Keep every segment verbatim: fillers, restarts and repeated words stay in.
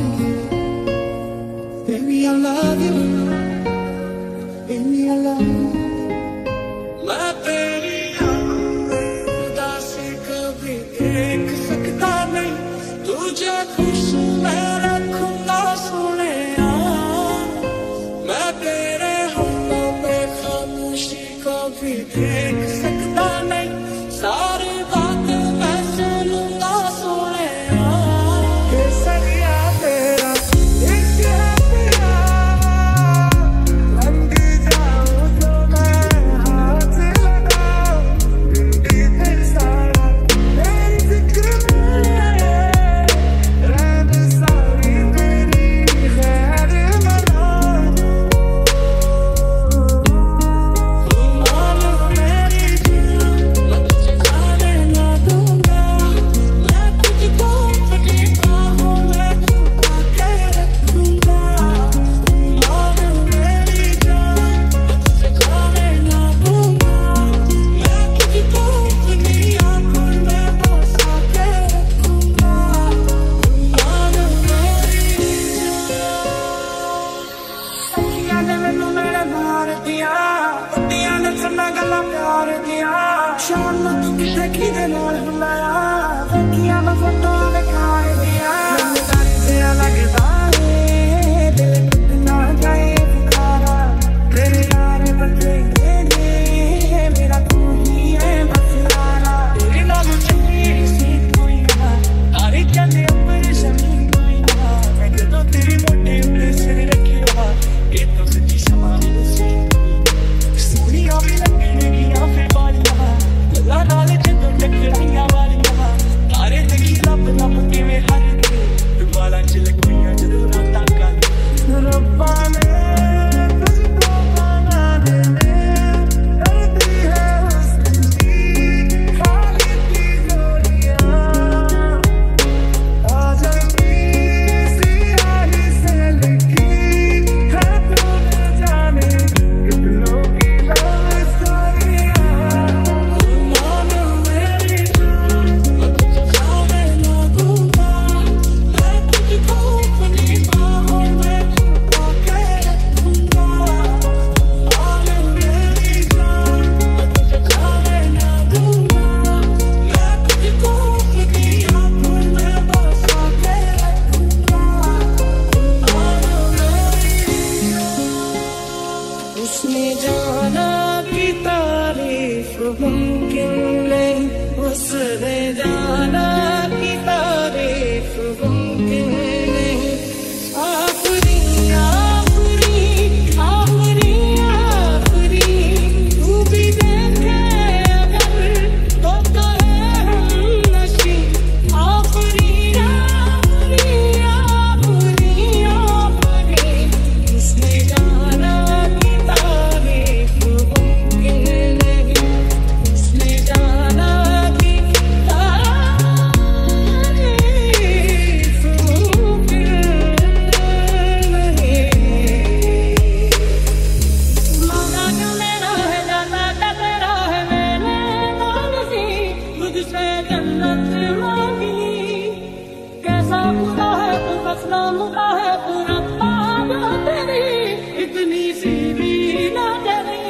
baby I love you, baby I love you। मैं तेरी उदासी कभी देख सकता नहीं, तुझे खुश मैं रखूंगा सोने। मैं तेरे होठों पे खामोशी कभी देख सकता नहीं, सारी बातें मैं सुनूंगा सोने। केसरिया तेरा इश्क है तेरा, रंग जाऊं तो मैं हाथ लगाऊं, दिन दिन सारा मेरी फिक्र में रहने सारी तेरी खैर मनाऊं। तू मान मेरी जान, मैं तुझे जाने ना दूंगा, मैं तुझको अपनी बाहों में छुपा के रखूंगा। तू मान मेरी जान, मैं तुझे जाने ना दूंगा, मैं तुझको अपनी आँखों में बसा के रखूंगा। तू मान मेरी जान। सखियां ने मैनू मेरे मार दिया, पत्तियां ने चन्ना गला प्यार दिया, शाम ਨੂੰ ਤੂੰ ਕਿੱਥੇ ਕਿਹਦੇ ਨਾਲ ਹੁੰਦਾਇਆ, ਵੇਖੀਆਂ ਮੈਂ ਫੋਟੋ ਦਿਖਾਏ ਦਿਆ। ਮੈਨੂੰ ਡਰ ਜਿਹਾ ਲੱਗਦਾ ਏ, ਦਿਲ ਟੁੱਟ ਨਾ ਜਾਏ ਬੁਖਾਰਾ, ਤੇਰੇ ਯਾਰ ਬਥੇਰੇ ਨੇ, ਮੇਰਾ ਤੂੰ ਹੀ ਹੈ ਬਸ ਯਾਰਾ। ਤੇਰੇ ਨਾਲ ਚੰਗੀ ਸੀ ਕੋਈ ਨਾ, ਤਾਰੇ ਚੰਦੇ ਉੱਪਰ ਜ਼ਮੀਨ ਕੋਈ ਨਾ, ਮੈਂ ਜਦੋਂ ਤੇਰੀ ਮੋਢੇ ਉੱਤੇ ਸਿਰ ਰੱਖਿਆ, ਇਹ ਤਾਂ ਸੱਚੀ ਸਮਾਂ ਨਹੀਂ ਸੀ। ਸੋਹਣੀਆਂ ਵੀ ਲੱਗਣਗੀਆਂ ਫਿਰ ਵਾਲੀਆਂ, ਗੱਲਾਂ ਨਾਲ ਜਦੋਂ ਟਕਰਾਈਆਂ ਵਾਲੀਆਂ, ਤਾਰੇ ਦੇਖੀ ਲੱਭ ਲੱਭ ਕਿਵੇਂ ਹੱਸਦੇ, ਵਾਲਾਂ ਚ ਲੱਗੀਆਂ ਜਦੋਂ ਰਾਤਾਂ ਕੱਲ। ਰੱਬਾ ਨੇ ਤੁਝਕੋ ਬਣਾने में करती है हुस्न की खाली की गोलियां, आ जाएंगी सियाही से लिखी है तूने जाने कितनों की लव स्टोरियां। तू मान मेरी जान, मैं तुझे जाने ना दूंगा, मैं तुझको अपनी बाहों में छुपा के रखूंगा। मान मेरी जान, मैं तुझे जाने ना दूंगा, मैं तुझको अपनी आँखों में बसा के रखूंगा। मान मेरी जान। उसने जाना कि तारीफ मुमकिन नहीं, उसने जाना कि तारीफ मुमकिन नहीं। आखिरी आखिरी आखिरी आखिरी तू भी देखे अगर तो कहे हमनशी। आखिरी आखिरी आखिरी आखिरी उसने जाना कि तारीफ मुमकिन नहीं, उसने जाना कि तारीफ मुमकिन नहीं। मांगा क्यों मेरा है जाना क्या तेरा है, मैंने मांगी मुझसे जन्नत मांगी। कैसा खुदा है तू, बस नाम का है तू, रब्बा जो तेरी इतनी सी भी ना डरी।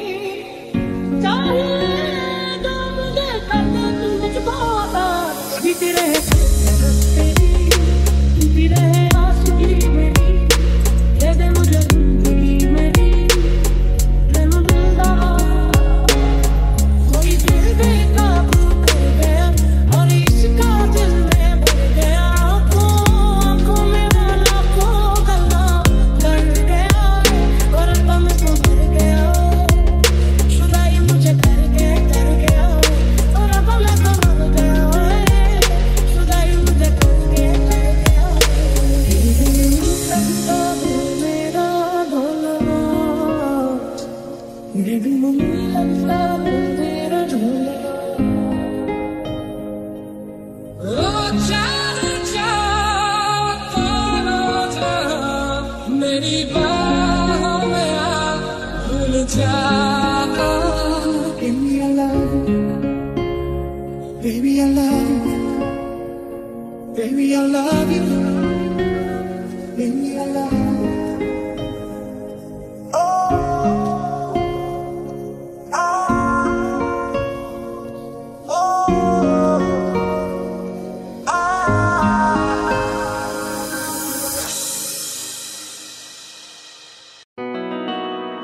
चाहिए जो मुझे कर दे तू मुझको अता, जीती रहे तेरी, जीती रहे आशिकी मेरी, दे दे मुझे जिंदगी मेरी, दे मुझे दवा। कोई दिल बेकाबू कर गया और इश्क का दिल में भर गया, आँखों आँखों में वो लाखों गल्ला कर गया, और दम को भर गया, जुदाई मुझे कर गया कर गया, और अब मैं तो मर गया, जुदाई मुझे कर गया कर गया। लगता है मेरा ढोलना, ये भी मुझे लगता है मेरा ढोलना। ओ चार चार तारा जहाँ मेरी बाहों में आ भूल जा। Baby I love you, baby I love you, baby I love you,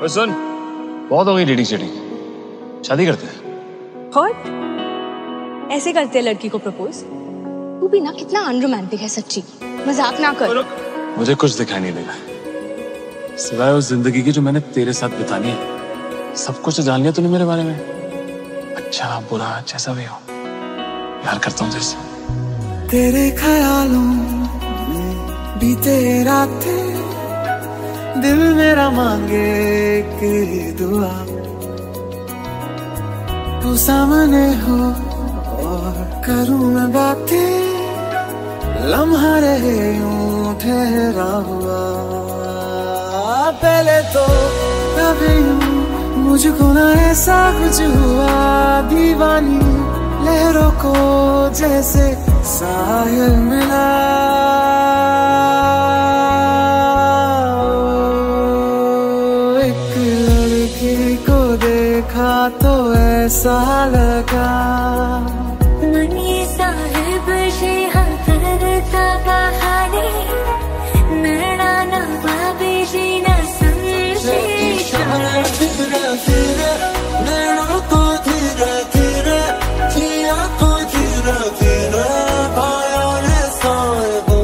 ओ सुन, बहुत हो गई डेटिंग शेटिंग, शादी करते हैं। हॉट? ऐसे करते हैं लड़की को प्रपोज? तू भी ना कितना अनरोमांटिक है सच्ची, मजाक ना कर। मुझे कुछ दिखाई नहीं देगा सिवाय उस जिंदगी की जो मैंने तेरे साथ बितानी है। सब कुछ जान लिया तूने मेरे बारे में, अच्छा बुरा जैसा भी हो, प्यार करता हूँ तुझसे। तेरे ख्यालों में बीते रातें, दिल मेरा मांगे कि दुआ, तू सामने हो और करूं मैं बातें, लम्हा रहे यूं ठहरा हुआ। पहले तो कभी मुझको ना ऐसा कुछ हुआ, दीवानी लहरों को जैसे साहिल मिला। एक लड़की को देखा तो ऐसा लगा मनी साहिब शेहा करता कहानी, नैना ना बाबी जी ना समझे। धीरे धीरे नैनों को धीरे धीरे जिया को धीरे धीरे पाया है साहिबो।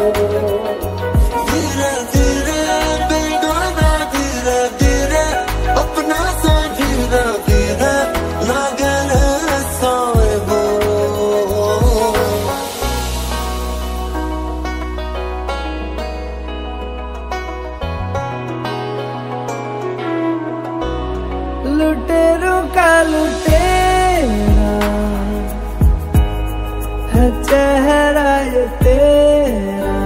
धीरे धीरे बेगाना धीरे धीरे अपना सा धीरे धीरे लागल है साहिबो। लुटेरों का लुटेरा है चेहरा ये तेरा,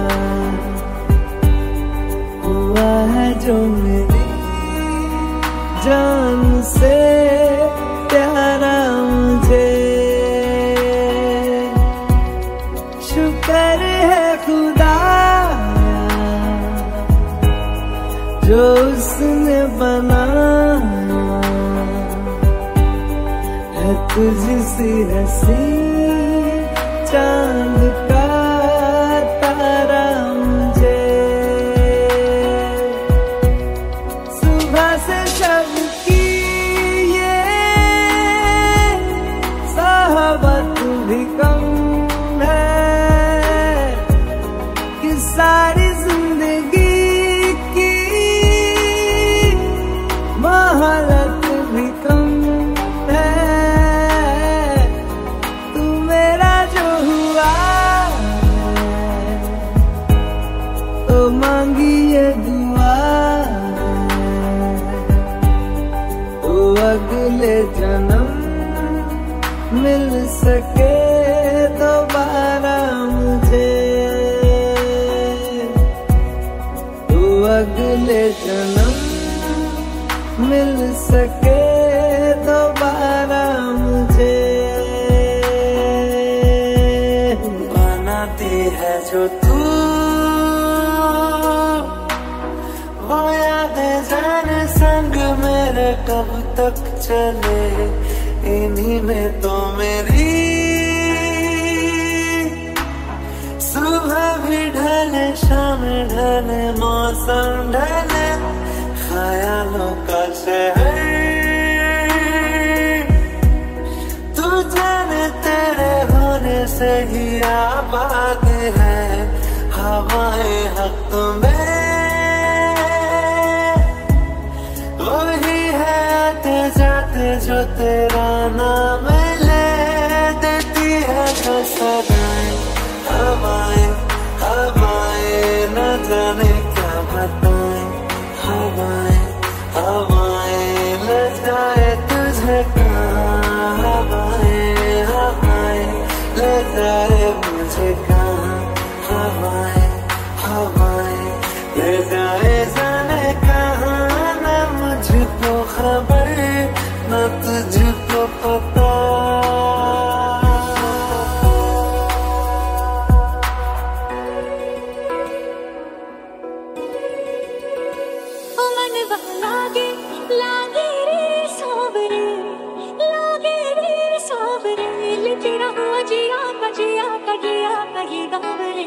हुआ है जो मेरी जान से प्यारा मुझे। शुक्र है खुदा जो उसने बनाया है तुझसी हंसी चांद का तारा मुझे। सुबह से शब की ये साहबत भी कम है कि सारी जिंदगी की मोहलत भी कम है। तू मेरा जो हुआ है तो मांगी ये दुआ है, तो अगले जन्म मिल सके दोबारा मुझे। तो अगले जन्म मिल सके दोबारा मुझे। बनाती है जो तू वो यादें जाने संग मेरे कब तक चले, इन्हीं में तो मेरी सुबह भी ढले शाम ढले मौसम ढले, ख्यालों का शहर तू जाने तेरे होने से ही आबाद है। हवाएं हक में वही है आते जाते जो तेरा नाम ले देती है जो सदाएं। हवाएं हवाएं न जाने क्या बताएं, हवाएं हवाएं ले जाए तुझे कहाँ। हवाएं हवाएं ले जाए मुझे कहाँ। हवाएं हवाएं ले जाए जाने कहाँ। न मुझको खबर न तुझको पता। लागे लागे रे सावरे, लागे रे सावरे, तेरा हुआ जिया का जिया का जिया का ही दावरे।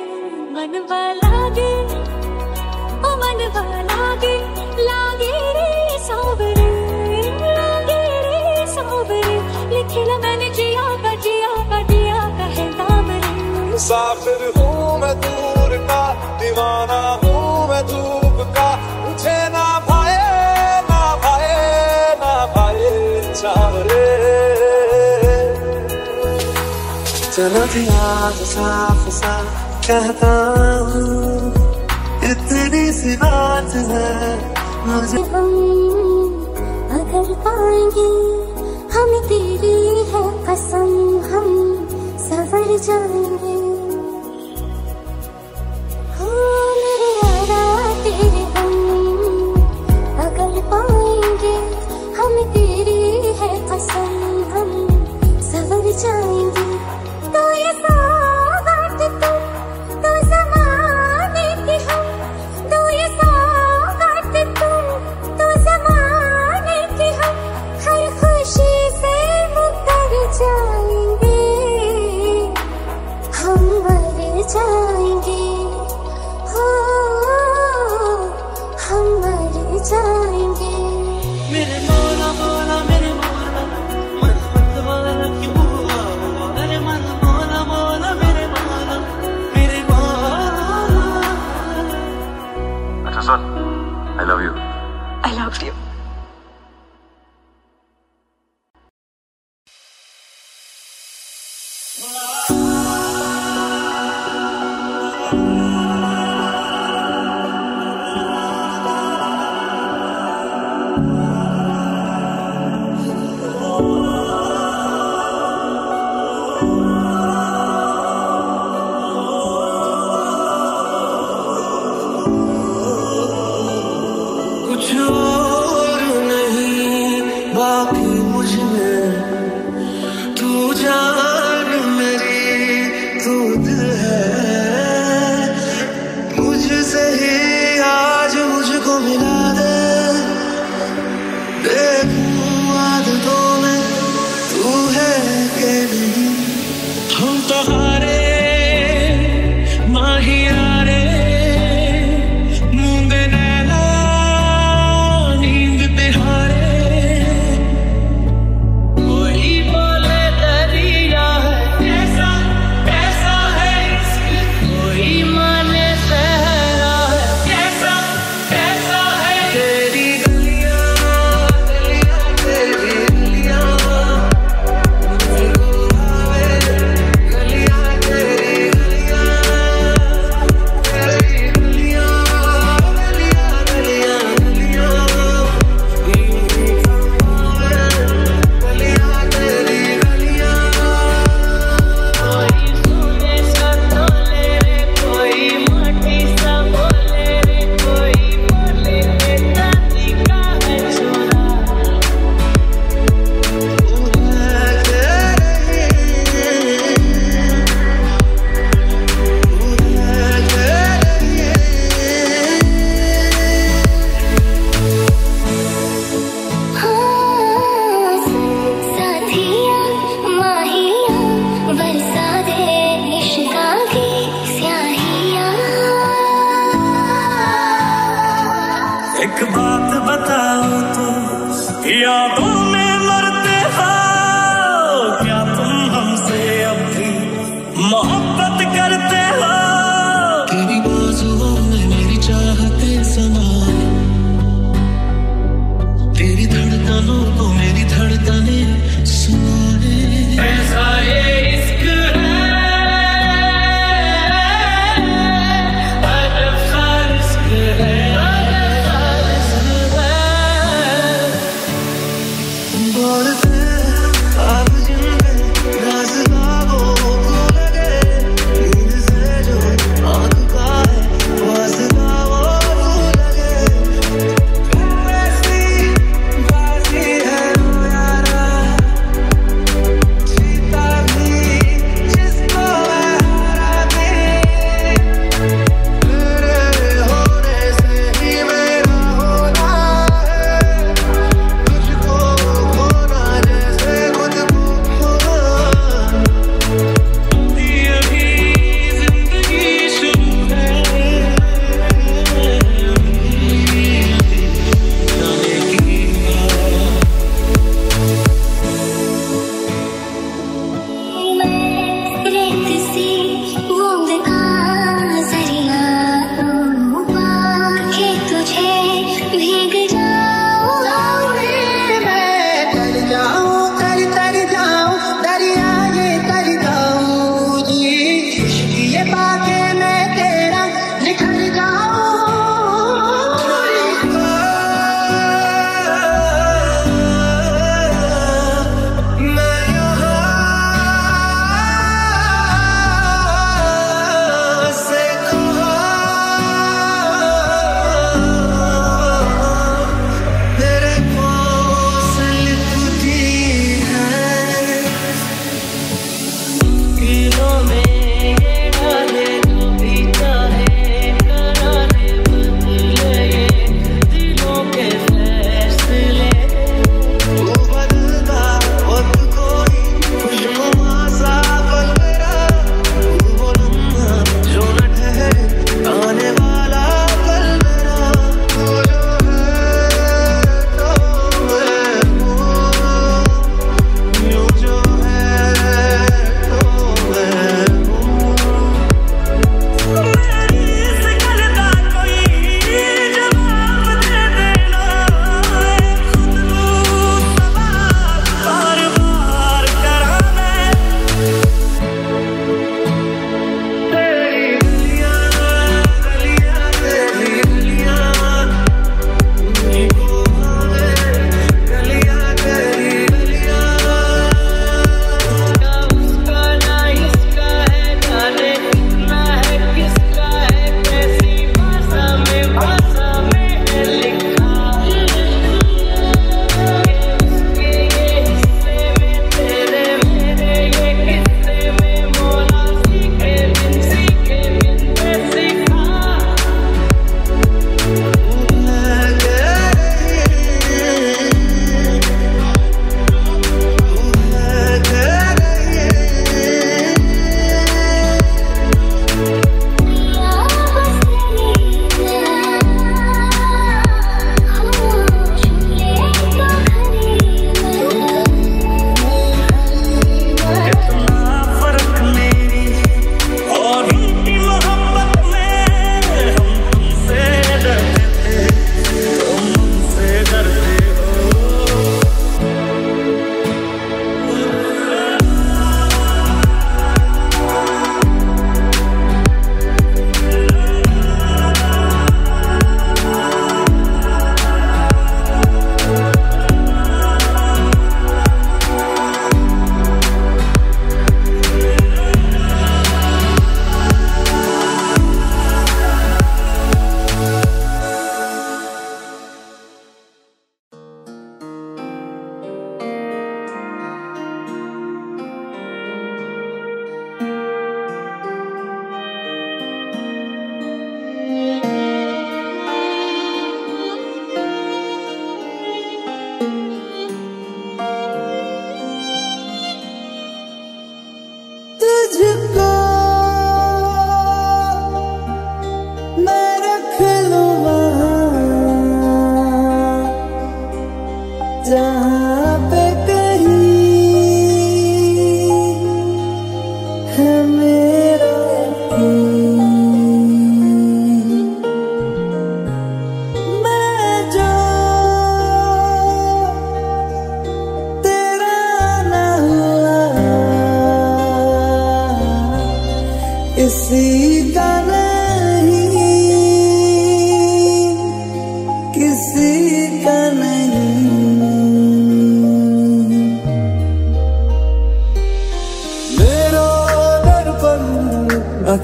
मनवा लागे ओ मनवा लागे लागे रे सावरे। मुसाफिर हूँ मैं दूर का, दीवाना हूँ मैं धूप का, मुझे ना भाए ना भाए ना भाए चावरे। चलो जी आज साफ सा कहता हूँ, इतनी सी बात है मुझे। हम अगर पाएंगे हम तेरी है कसम, हम सवर जाएंगे। हो मेरे यारा तेरे हम अगर पाएंगे हम तेरी है कसम, हम सवर जाएंगे। तो ये सौगात तुम तो ज़माने की हम, तो ये सौगात तुम तो ज़माने की हम, हर खुशी से मुकर जाएंगे, हम मर जाएंगे, हो हम मर जाएंगे। मेरे मौला मौला मेरे मौला, मन मत वाला क्यों हुआ, अरे मन मौला मौला मेरे मौला मेरे मौला। अच्छा सुन, I love you. I love you. कुछ और नहीं बाकी मुझ में, तू जान मेरी तू दिल है, मुझसे ही आज मुझको मिला दे, देखूं आदतों में तू है कि नहीं। हम तो हारे माहिया रे, मूंगे नैना नींद पे हारे, कोई बोले दरिया है कैसा कैसा है इश्क, कोई माने सहरा है कैसा कैसा है। तेरी गलियां गलियां तेरी गलियां, मुझे बुलावे गलियां तेरी गलियां, तेरी गलियां गलियां गलियां गलियां, यूं ही फरमावे गलियां तेरी गलियां। कोई सुने सा बोले रे, कोई माटी सा बोले रे, कोई बोले के दादी का है छोरा, साथिया माहिया बरसा दे इश्क़ा की स्याहियाँ। एक बात बताओ तो यादों में मरते हो क्या तुम हमसे अब भी मोहब्बत करते हो। तेरी बाजुओं में मेरी चाहते समाए, तेरी धड़कनों को मेरी धड़कनें सुनाए। ऐसा ये इश्क है, अजब सा इश्क है, अजब सा इश्क है।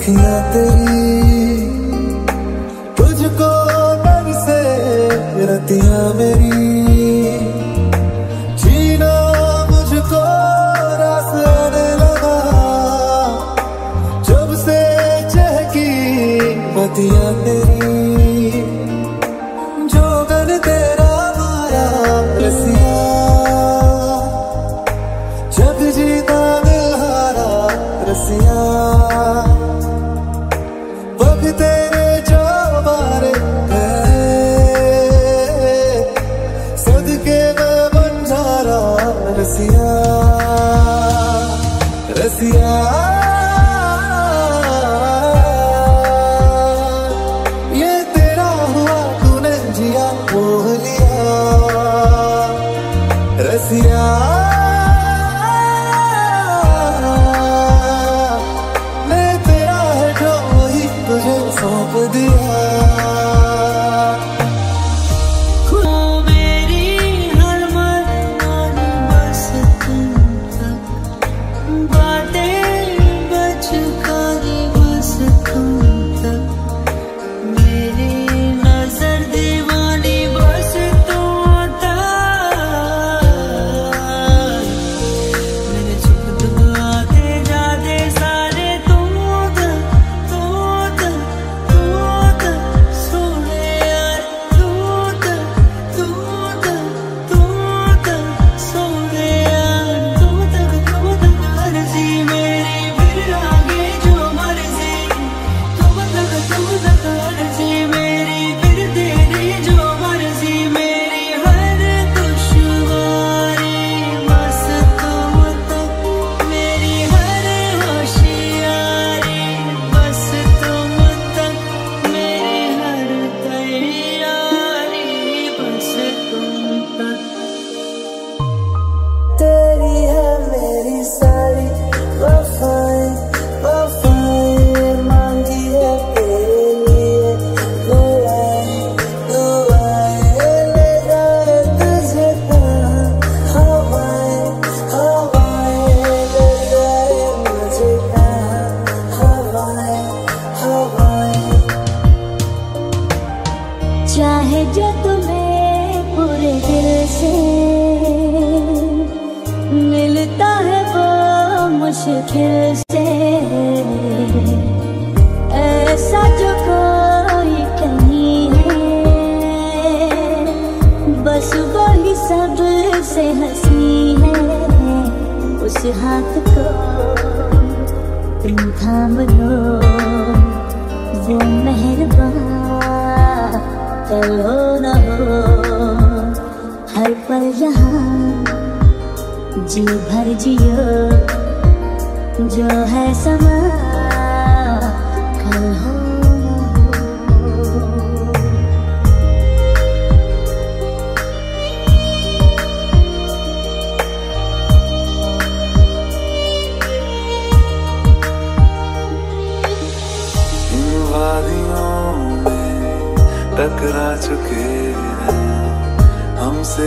अखियां तेरी तुझको बरसे रतियां मेरी जीना मुझको रास आने लगा जब से चहकी बतियां तेरी जोगन तेरा माया रसिया जग जीता दिल हारा रसिया पग तेरे जो मारे सदके में बंजारा रसिया रसिया ये तेरा हुआ तूने जिया मोह लिया रसिया मैं तेरा है जो वही तुझे सौंप दिया चाहे जो तुम्हें पूरे दिल से मिलता है वो मुश्किल से ऐसा जो कोई कहीं है बस वही सबसे हंसी है उस हाथ को तुम थाम लो वो मेहरबान कल हो न हो हर पल यहाँ जी भर जियो जो है समा कल हो टकरा चुके हैं हमसे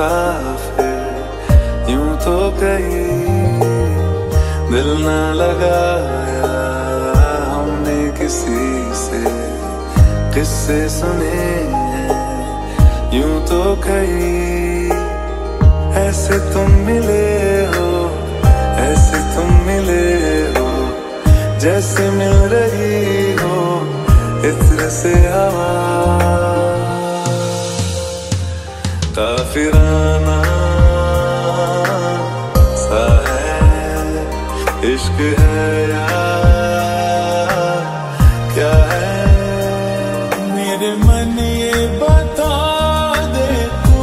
मुसाफिर यूं तो कहीं दिल ना लगाया हमने किसी से किस्से सुने हैं यूं तो कहीं ऐसे तुम मिले हो ऐसे तुम मिले हो जैसे मिल रही हो इत्र से हवा काफिराना सा है इश्क है या क्या है मेरे मन ये बता दे तू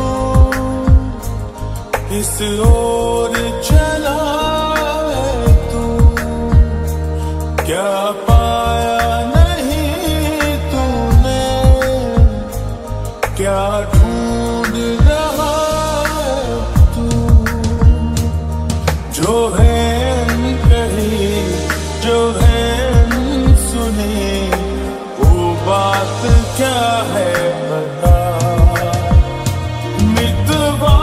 इस ओर चला है तू क्या पाया क्या ढूंढ रहा है तू जो है कही जो है सुनी वो बात क्या है बता मितवा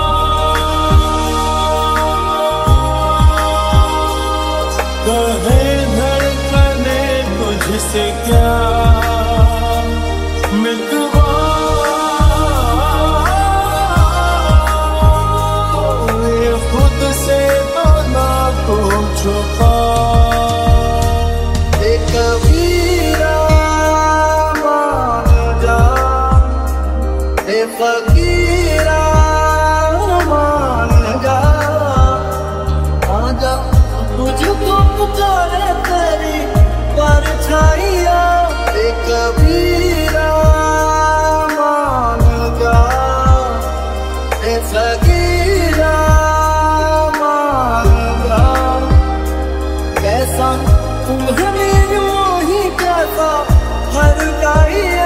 कहे धड़कने तुझे फकीरा मान जा, आजा तुझको पुकारे तेरी परछाइयाँ, ए कबीरा मान जा, ए फकीरा मान जा। कैसा तुम्हारी मोही कैसा हर गाइया,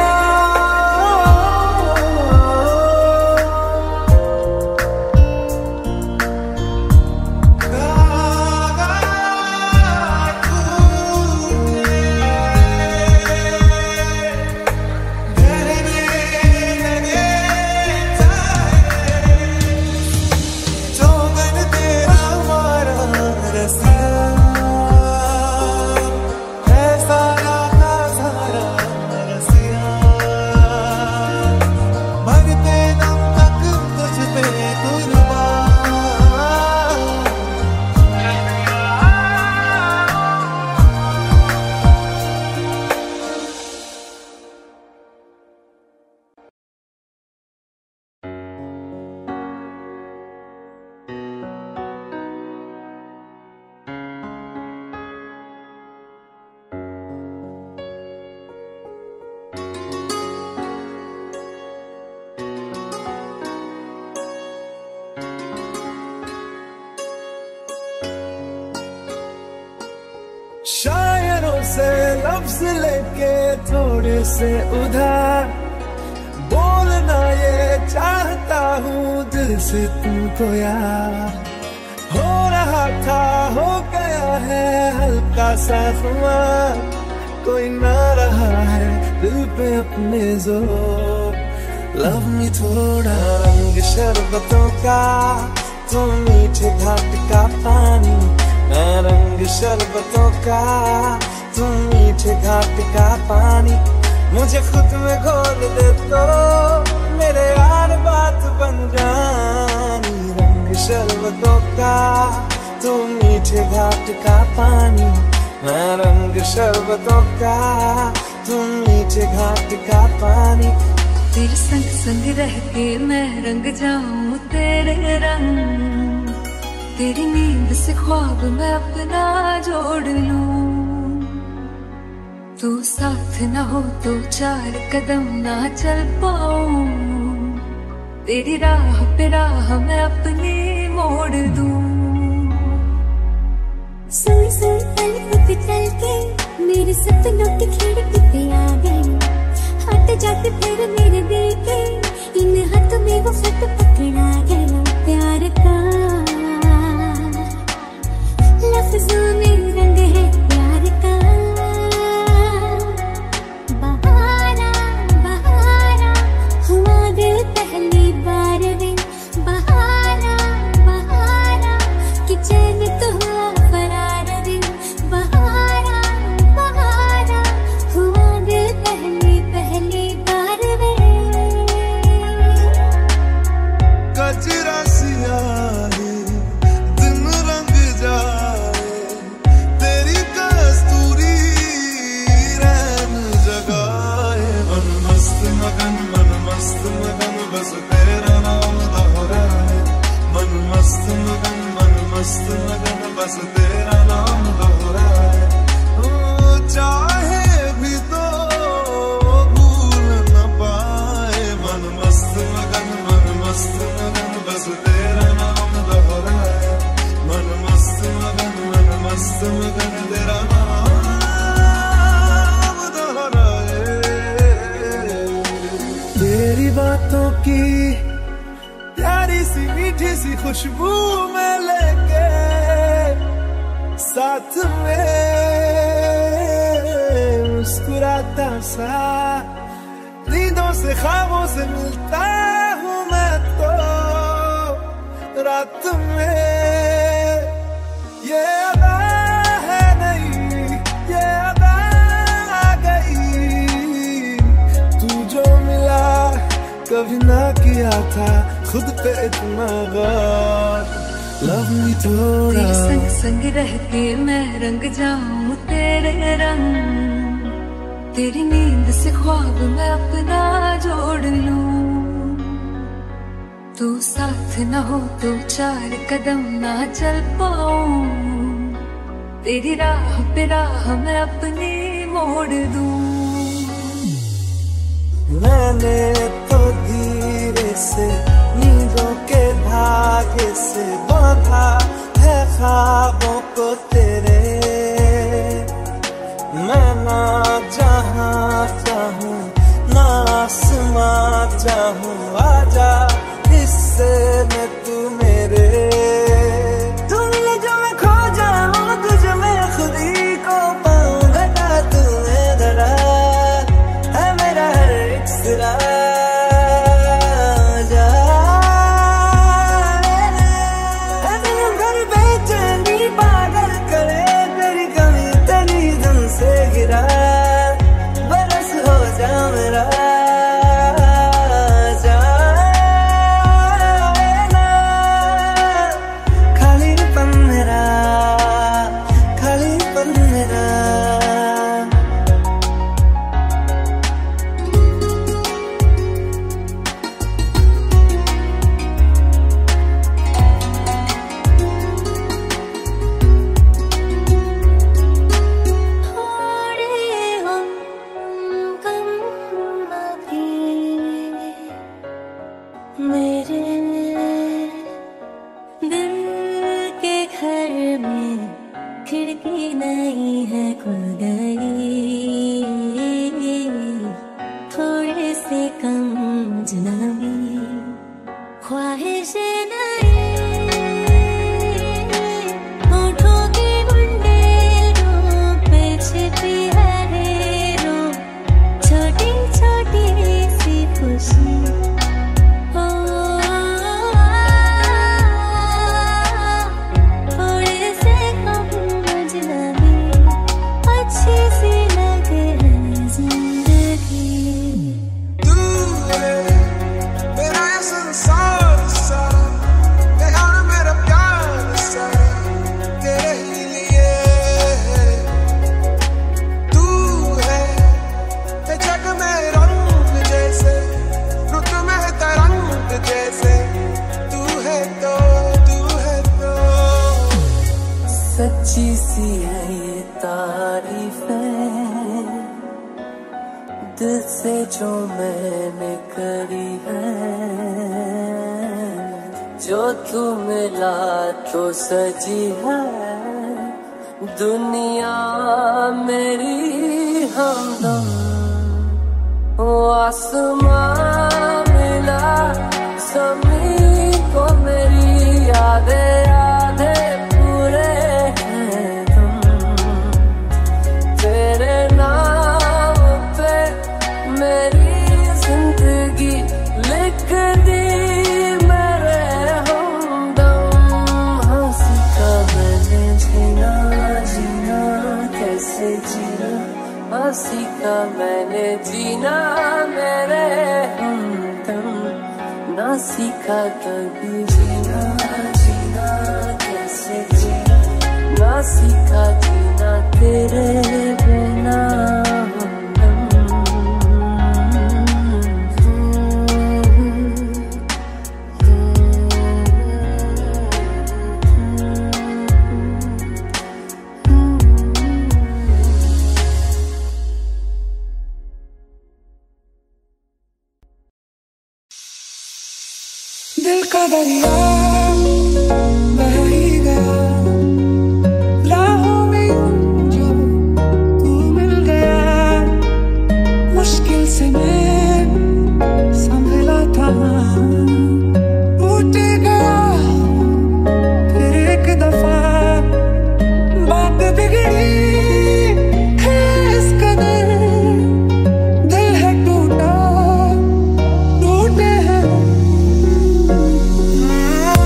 शायरों से लफ्ज लेके थोड़े से उधार बोलना ये चाहता हूँ दिल से तुमको यार। हो रहा था हो गया है हल्का सा खुमार, कोई ना रहा है दिल पे अपने जोर। लव मी थोड़ा रंग शरबतों का, तुम मीठे घाट का पानी, मैं रंग शरबतों का, तुम मीठे घाट का पानी। मुझे खुद में घोल दे तो मेरे यार बात बन जानी। रंग शरबतों का, तुम मीठे घाट का पानी, मैं रंग शरबतों का, तुम मीठे घाट का पानी। तेरे संग संग रह के मैं रंग जाऊं तेरे रंग, तेरी नींद से ख्वाब मैं अपना जोड़ लूं। तू साथ ना हो तो चार कदम ना चल पाऊं, तेरी राह पे राह मैं अपनी मोड़ दूं। सोई सोई पलकों पे चल के मेरे सपनों की खिड़की पे आ गई, हट जाते फिर मेरे दिल के इन हाथों में वो खत पकड़ा गया प्यार का। लफ्जों में रंग है प्यार का, बहारा बहारा हुआ दिल पहली बार वे, बहारा बहारा कि चैन तो हुआ फरार वे, बहारा बहारा हुआ दिल पहली पहली बार वे। गजरा सियाही दिन रंग जाए, तेरी कस्तूरी रैन जगाए। मन मस्त मगन मन मस्त मगन बस तेरा नाम दोहराए, मन मस्त मगन मन मस्त मगन बस तेरा नाम दोहराए। ओ चाहे भी तो भूल न पाए, मन मस्त मगन मन मस्त मगन बस तेरा नाम दोहराए, मन मस्त मगन मन मस्त मगन तेरा नाम दोहराए। तेरी बातों की प्यारी सी मीठी सी खुशबू में लेके साथ में मुस्कुराता सा, नींदों से ख्वाबों से मिलता हूँ मैं तो रात में। ये अदा है नहीं ये अदा आ गई, तू जो मिला कभी ना किया था खुद पे इतना गौर। लव मी थोड़ा तेरे संग संग रह के मैं रंग जाऊं तेरे रंग, तेरी नींद से ख्वाब मैं अपना जोड़ लूं। साथ न हो तो चार कदम ना चल पाऊं, तेरी राह पे राह मैं अपनी मोड़ दूं। मैंने तो धीरे से नींदों के धागे से बांधा है ख्वाबों को तेरे, मैं ना जहां चाहूं ना आसमां चाहूं, आजा हिस्से में तू मेरे। तू मिले जो मैं खो जाऊं, तुझे मैं खुद ही को पाऊं, घटा तूने धरा है मेरा हर एक सिरा। घर बेचैनी पागल करे, तेरी कमी तेरी धुन से गिरा, बरस हो जा मेरा। सच्ची सी है ये तारीफ है, दिल से जो मैंने करी है, जो तू मिला तो सजी है दुनिया मेरी हमदम। ओ आसमां मिला ज़मीन को मेरी यादें यादें सीखा मैंने जीना मेरे हमदम, ना सीखा कभी जीना जीना कैसे जीना, ना सीखा जीना तेरे बिना दिल का दरिया बह ही गया, राहों में जो तू मिल गया, मुश्किल से मैं संभला था, टूट गया फिर एक दफा, बात बिगड़ी है इस कदर, दिल है टूटा टूटे हैं।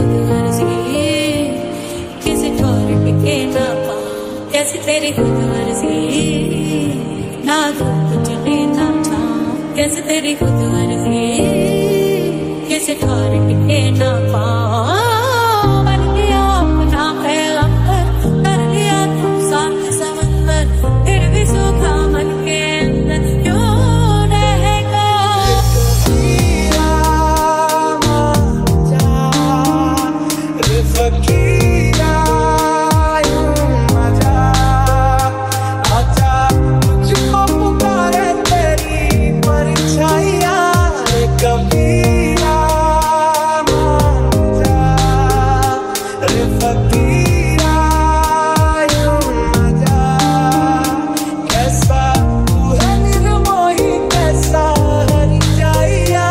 खुद मर्जी, किसी ठोर टिके ना पाऊं, कैसे तेरी खुद मर्जी, ना धूप चले ना छाऊं, कैसे तेरी खुद मर्जी, किसी ठोर टिके ना पाऊं। बन गया अपना पैगंबर, कर लिया तुम साथ समंदर, फिर भी सूखा मन के अंदर क्यों रहेगा। फकीरा यूं मजा आजा, मुझको पुकारे तेरी परछाइयाँ, कबीरा मजा, रे फकीरा यूं मजा, कैसा तू है निर्मोही, कैसा हर जाइया।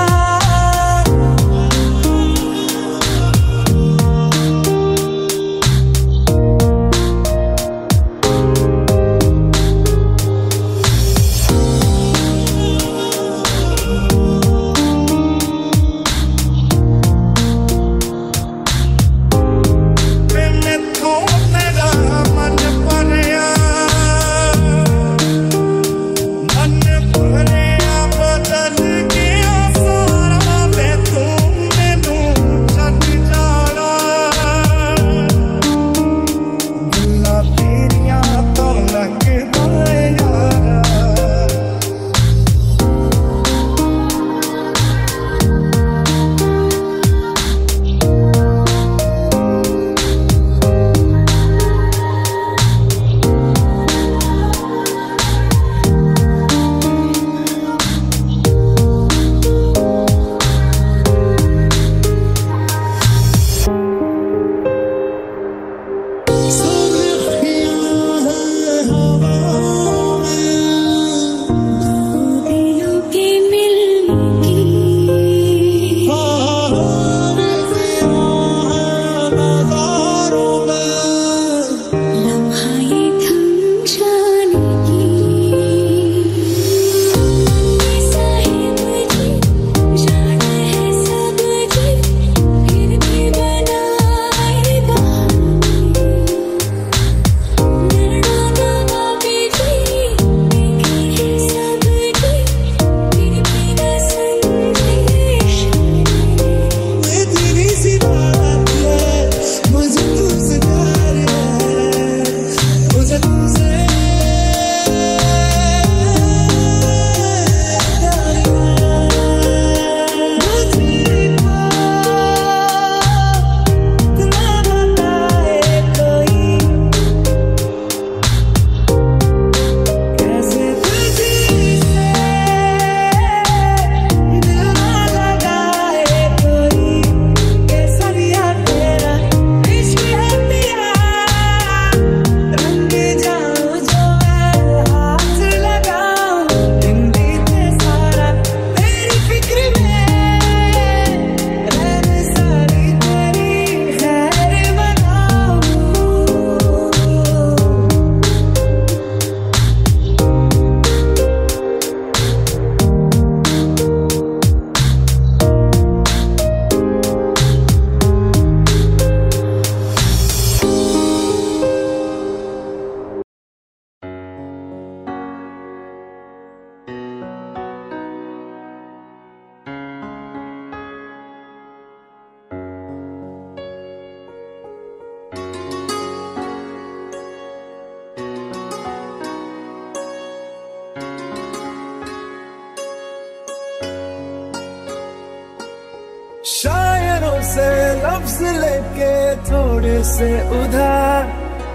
शायरों से लफ्ज लेके थोड़े से उधार,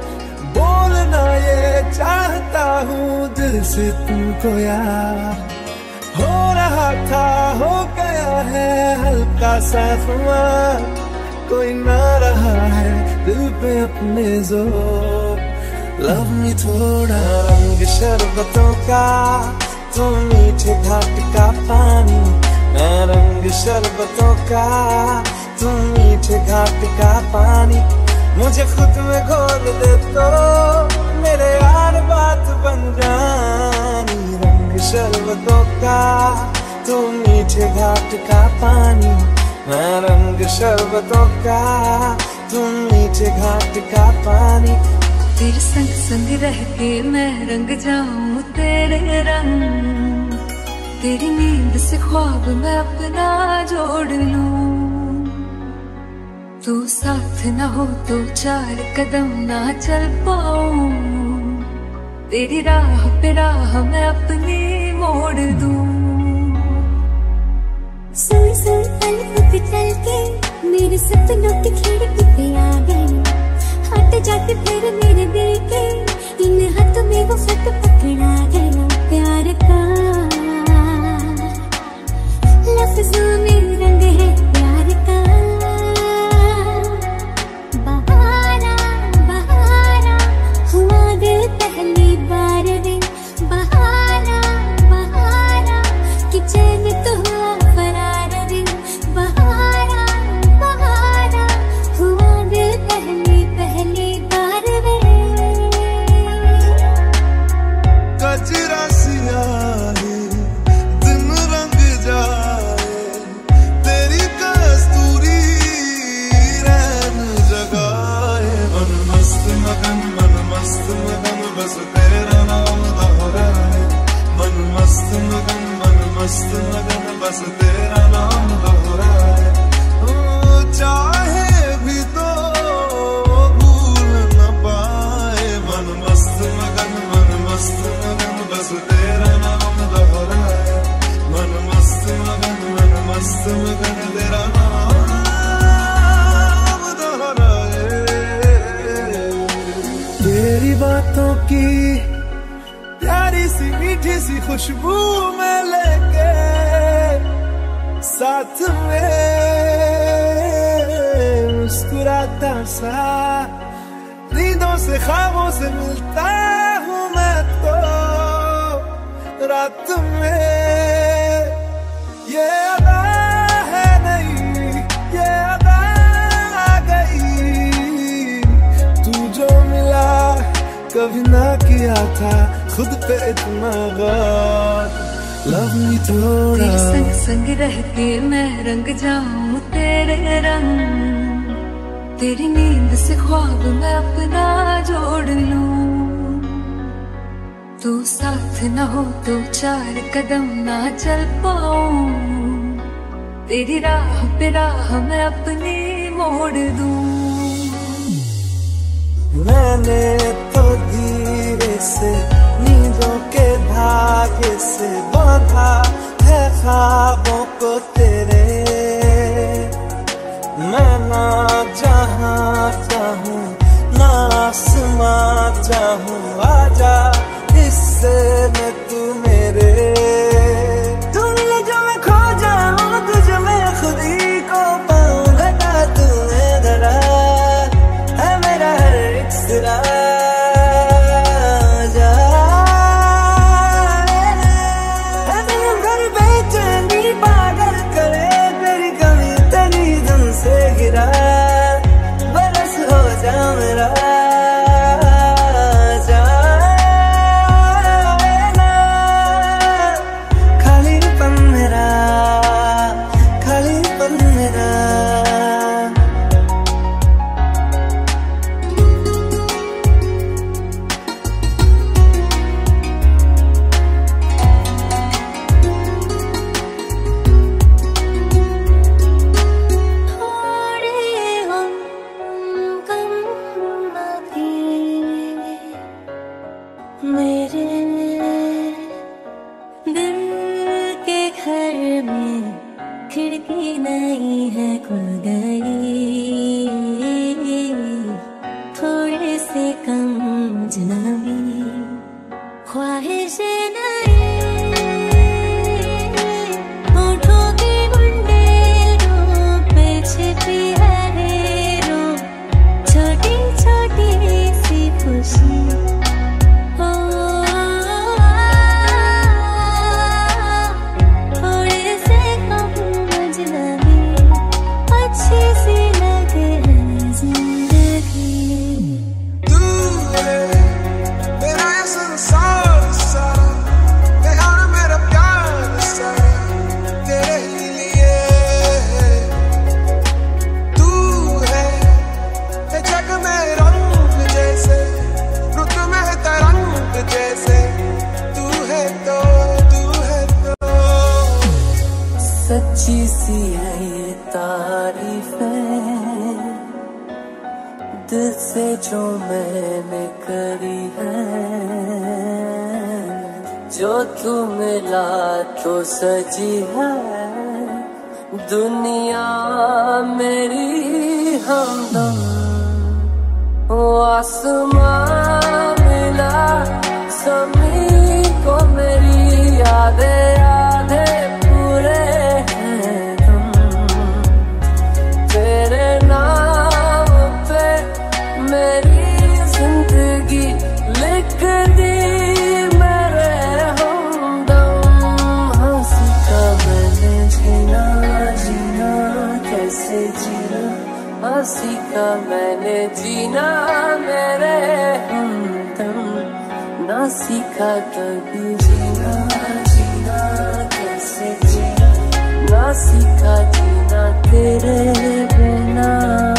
बोलना ये चाहता हूँ दिल से तुमको यार। हो रहा था हो गया है हल्का सा खुमार, कोई ना रहा है दिल पे अपने जोर। लव मी थोड़ा रंग शरबतों का, तुम मीठे घाट का पानी, मैं रंग शरबतों का, तुम मीठे घाट का पानी। मुझे खुद में घोल दे तो मेरे यार बात बन जानी। रंग शरबतों का, तुम मीठे घाट का पानी, मैं रंग शरबतों का, तुम मीठे घाट का पानी। तेरे संग संग रह के मैं रंग जाऊं तेरे रंग, तेरी नींद से ख्वाब मैं अपना जोड़ लूं। तू साथ न हो तो चार कदम ना चल पाऊं, तेरी राह पे राह मैं अपनी मोड़ दूं। सुन सुन पलकों पे चल के मेरे सपनों की खिड़की पे आ गई, हट जाके फिर मेरे दिल के इन हाथों में वो खत पकड़ा गया। प्यार का लफ्जों में रंग है प्यार का, बहारा बहारा हुआ दिल पहली बार रे। बहारा बहारा कि चैन तो हुआ फरार रे। बहारा बहारा हुआ दिल पहली पहली बार रे। कजरा सियाही दिन रंग जाए, तेरी कस्तूरी रैन जगाए। मन मस्त मगन मन मस्त मगन बस तेरा नाम दोहराए। मन मस्त मगन मन मस्त मगन बस तेरा नाम दोहराए। ओ चाहे भी तो भूल न पाए। मन मस्त मगन मन मस्त मगन बस तेरा नाम दोहराए। मन मस्त मगन मन मस्त मगन तेरा नाम दोहराए। तेरी बातों की प्यारी सी मीठी सी खुशबू में लेके साथ में मुस्कुराता सा, नींदों से ख्वाबों से मिलता हूँ मैं तो रात में। ये अदा है नहीं ये अदा आ गई, तू जो मिला कभी ना किया था खुद पे इतना गौर। लव मी थोड़ा तेरे संग संग रह के मैं रंग जाऊं तेरे रंग, तेरी नींद से ख्वाब मैं अपना जोड़ लूं। तू साथ न हो तो चार कदम ना चल पाऊं, तेरी राह पे राह मैं अपनी मोड़ दूं। मैंने तो धीरे से नींदों के धागे से बांधा है ख्वाबों को तेरे। मैं ना जहाँ चाहूँ ना आसमां चाहूँ, आजा हिस्से में तू मेरे। तू मिले जो मैं खो जाऊँ, तुझ में खुद ही को पाऊँ। घटा तूने धरा है मेरा हर एक सिरा। बरस हो जा मेरा जाए ना। दिल से जो मैंने करी है, जो तू मिला तो सजी है दुनिया मेरी हमदम। वो आसमां मिला ज़मीन को मेरी यादें आधे पूरे हैं हम। तेरे नाम पे मेरी जिंदगी लिख दी मेरे हमदम। हंसी का मैंने जीना जीना कैसे जीना, हंसी का मैंने जीना मेरे हमदम। ना सीखा कभी जीना जीना कैसे जीना, ना सीखा जीना तेरे बिना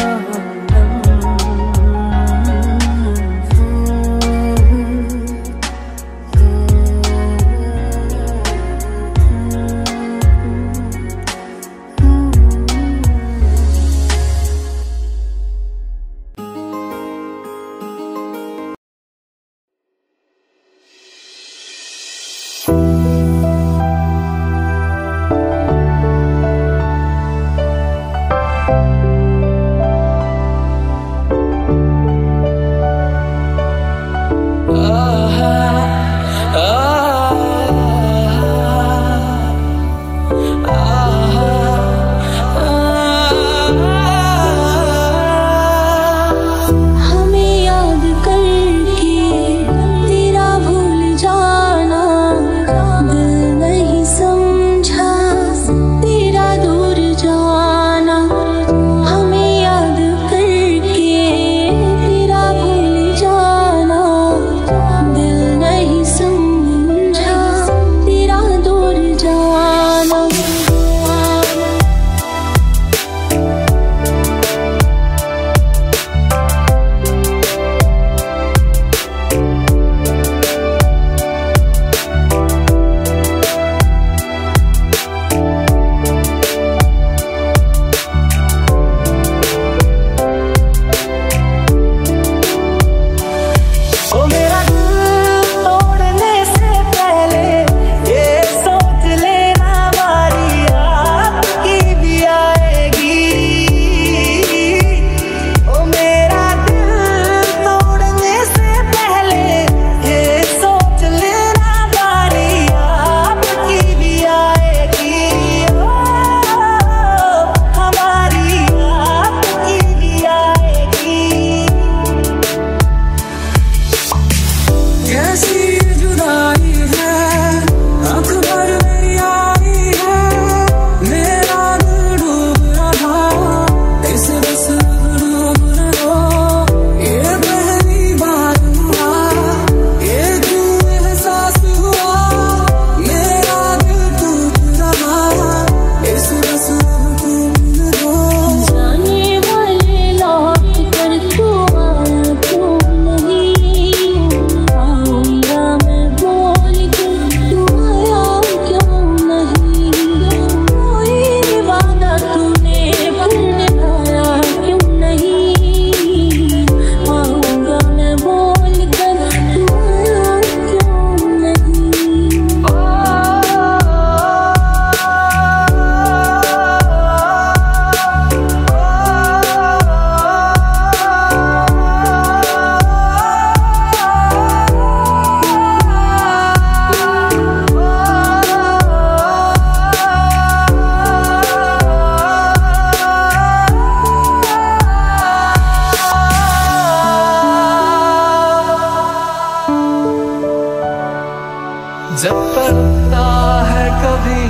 जब पड़ता है कभी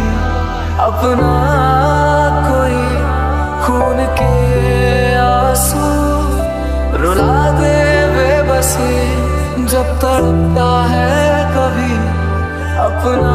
अपना कोई खून के आंसू रुला दे बेबसी। जब तड़पता है कभी अपना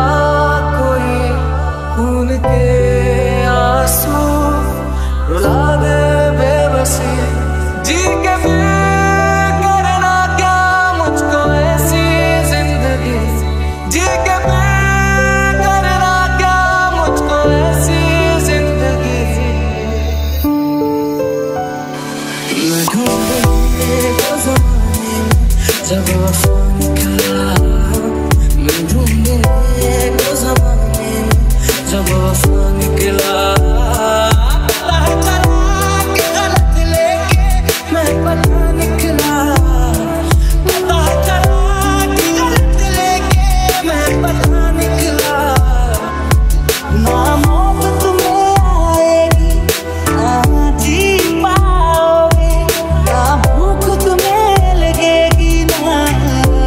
कोई खून के आंसू रुला दे बेबसी। जी के फिर करना क्या मुझको ऐसी जिंदगी, जी के फिर करना क्या मुझको ऐसी जिंदगी। मैं ढूंढ जब वफा निकला मैं ढूंढने को ज़माने में, जब वफा निकला पता चला कि गलत लेके मैं पता निकला, पता चला कि गलत लेके मैं पता निकला। ना मोहब्बत में आएगी ना जी पाओगे, ना भूख तुम्हें लगेगी ना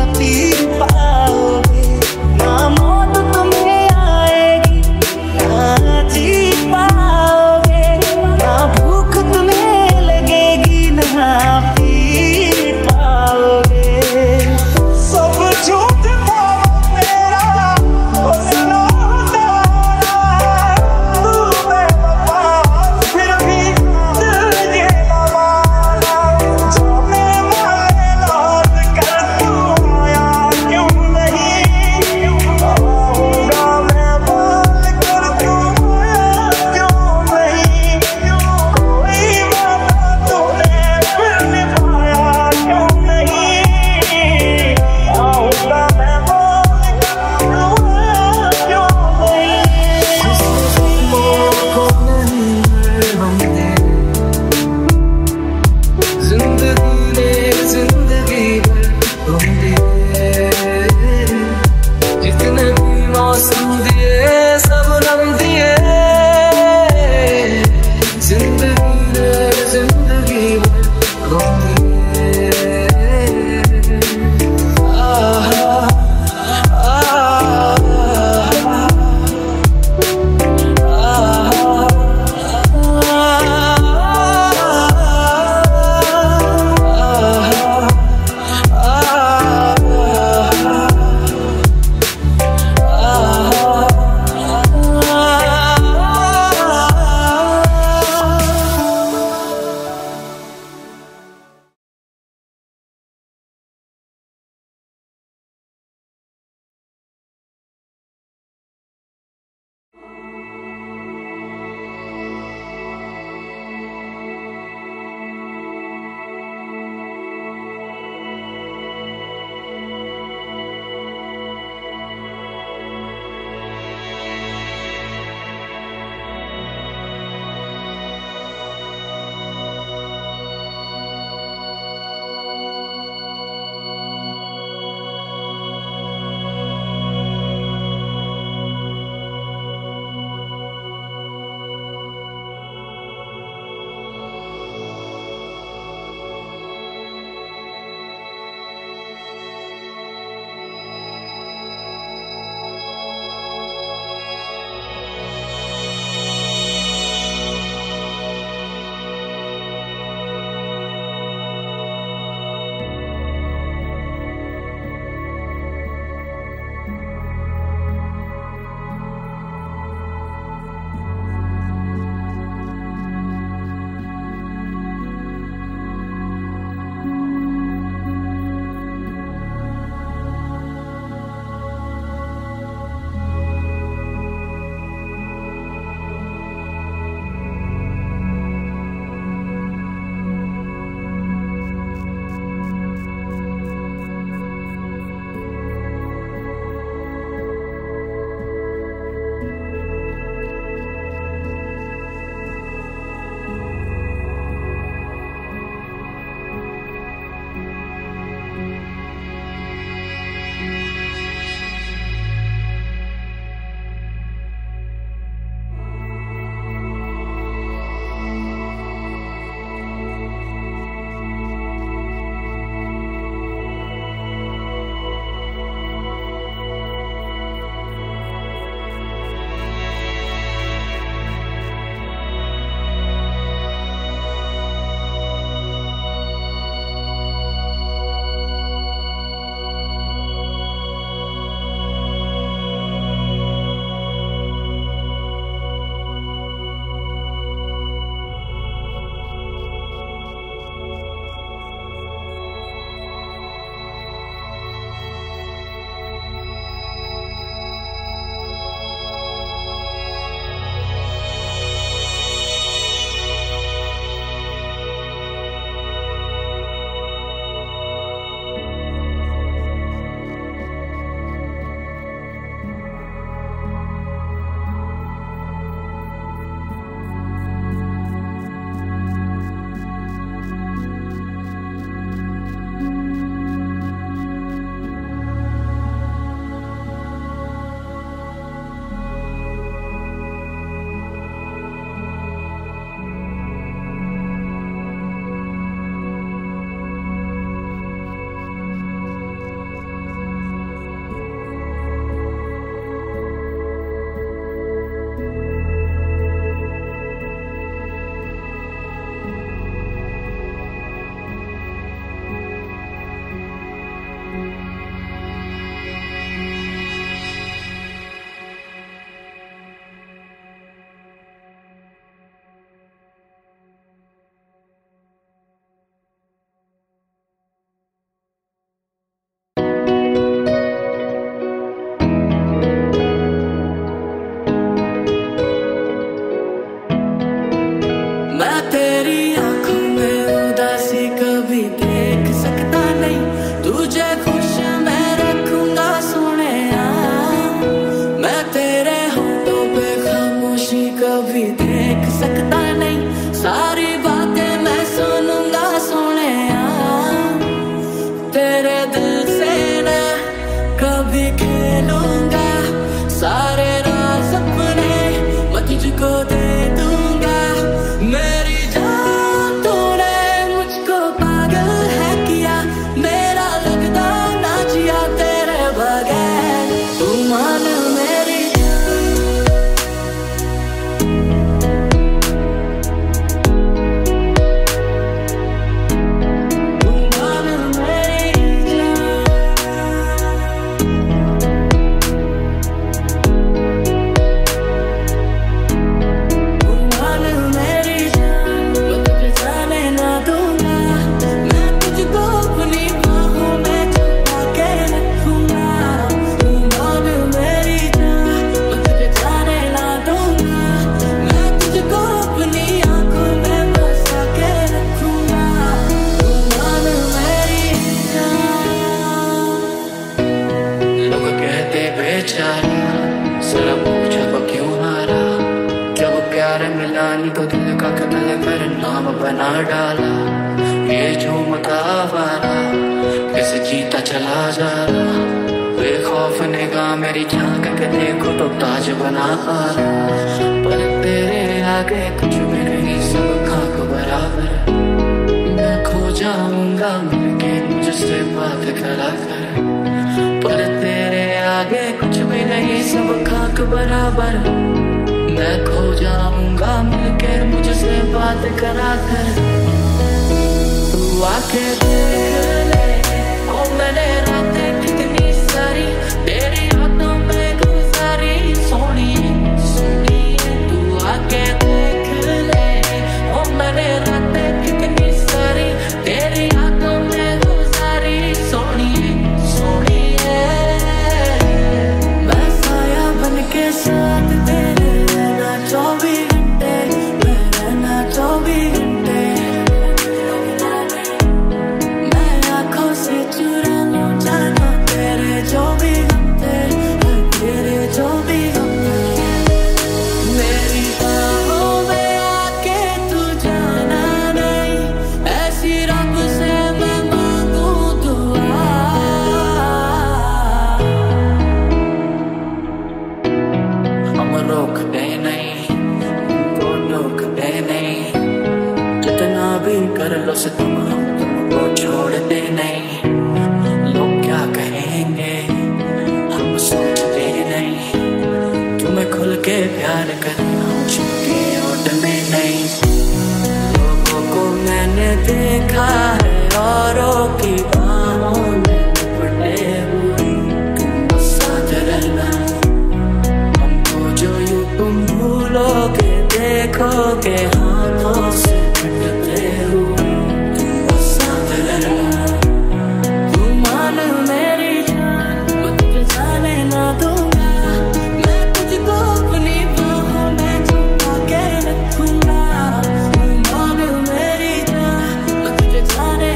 ना डाला, ये झूमता वाला कैसे जीता चला जा रहा। बेखौफ निगाह मेरी झांक के देखो तो ताज बना आ रहा, पर तेरे आगे कुछ भी नहीं, सब खाक बराबर। मैं खो जाऊंगा मिलके मुझसे बात करा कर, पर तेरे आगे कुछ भी नहीं, सब खाक बराबर। मैं खो जाऊंगा मिलके मुझसे बात करा कर। तू आके देख ले ओ मैंने रातें कितनी सारी तेरी यादों में गुजारी, सोनी सोनी। तू आके देख ले ओ मैंने रातें कितनी सारी तेरी यादों में गुजारी, सोनी सोनी है। मैं साया बन के साथ तेरे रहना चौबीस घंटे, मैं रहना चौबीस घंटे। मैं आँखों से चुरा लूं जाना तेरे चौबीस घंटे, तेरे चौबीस घंटे। मेरी बाहों में आके तू जाना नहीं, ऐसी रब से मैं मांगू दुआ। हम रोकते नहीं, को रोकते नहीं, जितना भी कर लो सितम हम तुमको छोड़ते नहीं। लोग क्या कहेंगे हम सोचते नहीं, तुम्हें खुल के प्यार करना छुपके ओटने नहीं। लोगों को मैंने देखा है औरों की बाहों में लिपटे हुए, तुम साथ रहना हमको जो यूं तुम भूलोगे, देखोगे हाथों से कटते हुए, तुम साथ रहना। तू मान मेरी जान, मैं तुझे जाने ना दूंगा, मैं तुझको अपनी बाहों में छुपा के रखूंगा। तू मान मेरी जान, मैं तुझे जाने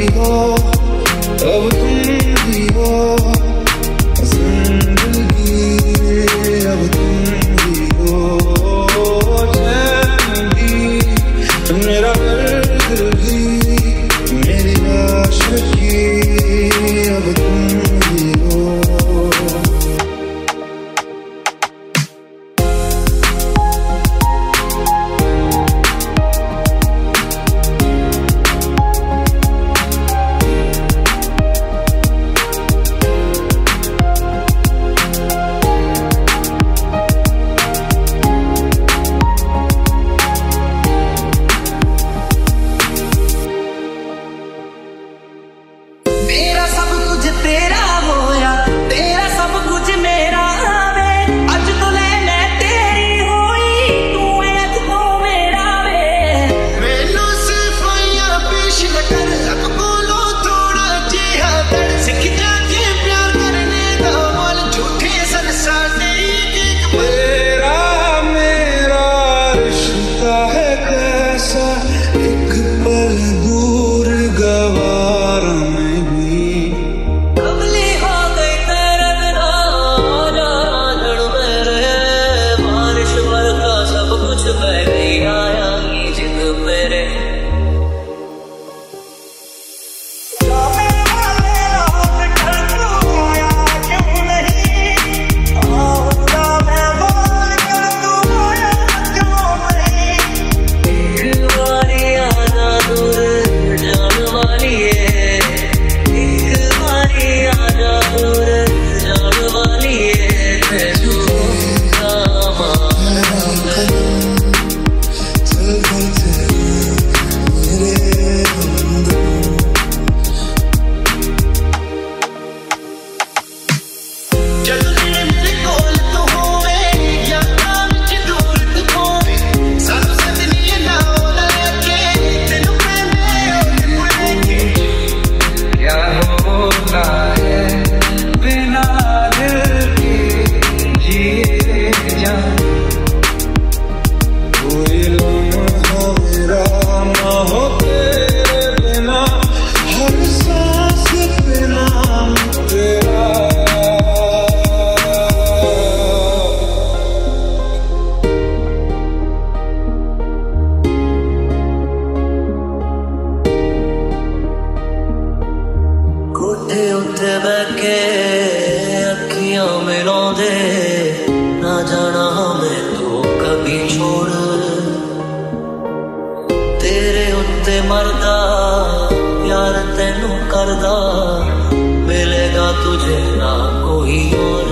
हो, अब तुम ही हो जिंदगी, अब तुम ही हो चैन भी, मेरा दर्द भी, मेरी आशिकी, अब तुम ही हो। मेरा सब कुछ तेरा होया, तेरा सब कुछ मेरा वे, अज तो ले तेरी होई, तू है अज तो मेरा वे। मैनू सिर्फ या पेश न कर, अग बोलो थोड़ा जिहा दर, सिख जाके प्यार करने दा मोल, झूठे संसार से एक तेरा मेरा रिश्ता है कैसा, एक पल दूर गवारा में भी, कबली हो गई तेरे बिना, जान मेरे बारिश बरखा सब कुछ बह गई, आया ही जिद मेरे। जाने वाले रात कर तू आया क्यों नहीं, आऊंगा मैं बोल कर तू आया क्यों नहीं। एक बारी आना दूर जान वाली है, एक बारी आना दूर जान वाली है, मैं झूठा माना चल चल मेरे अंदर, जद मेरे कोल तू होवे, यादां विच दूर तू होवे, सानू सदनी ना लगे, तेनू कहंदे ओले पुले, क्या होता है बिना दिल के जिए जान। कोई लम्हा मेरा ना हो तेरे बिना, हर सांस पे नाम तेरा। कोठे उत्ते बैके अखियां मिलाउंदे, ना जाना मैं तो कभी छोड़, तेरे उत्ते मरदा प्यार तेनू करदा, मिलेगा तुझे ना कोई और।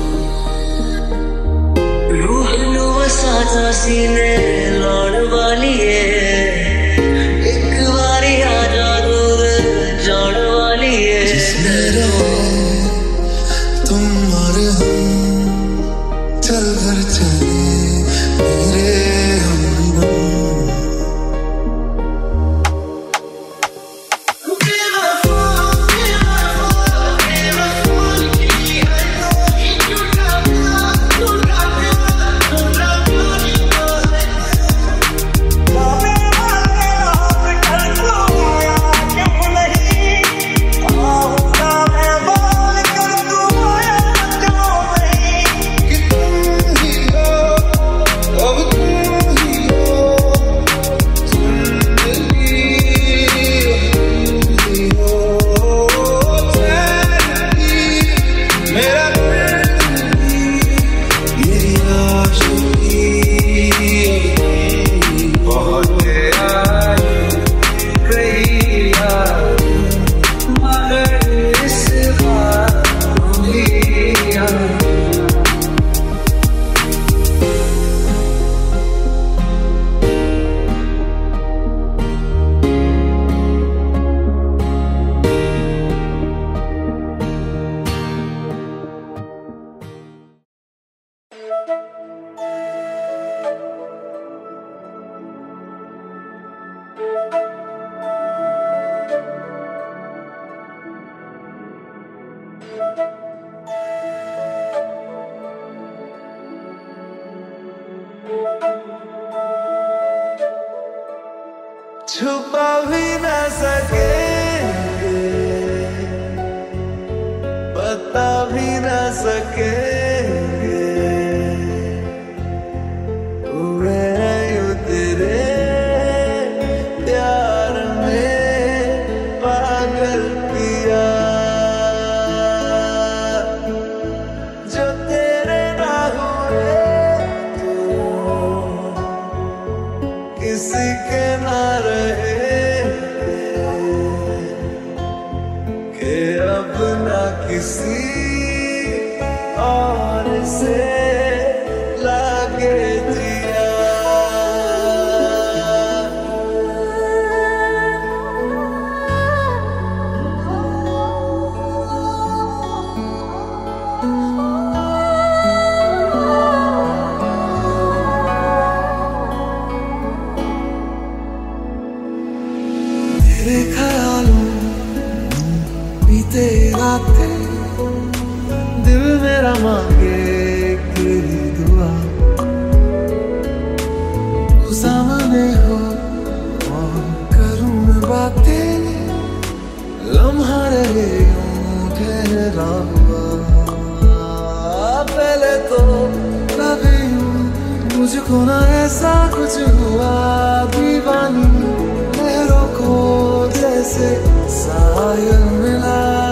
रूह नू वसाता सीने लाउण वाली है, एक बारी आजा दूर जान वाली है। जिसने किसी और से लागे जिया। तेरे ख्यालों बीते रातें दिल मेरा मांगे तेरी दुआ, तू सामने हो और करूं मैं बातें, लम्हा रहे यूं ठहरा हुआ। पहले तो कभी यूं मुझको ना ऐसा कुछ हुआ, दीवानी लहरों को जैसे साहिल मिला।